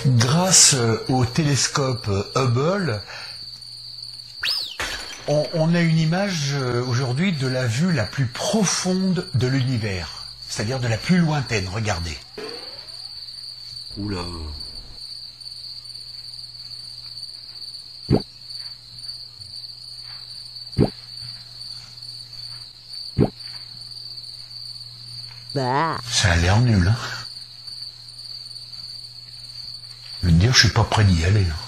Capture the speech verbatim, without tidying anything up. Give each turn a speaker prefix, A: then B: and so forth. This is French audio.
A: Grâce au télescope Hubble, on, on a une image aujourd'hui de la vue la plus profonde de l'univers, c'est-à-dire de la plus lointaine. Regardez.
B: Oula.
C: Bah.
A: Ça a l'air nul, hein. Je veux te dire, je suis pas prêt d'y aller. Hein.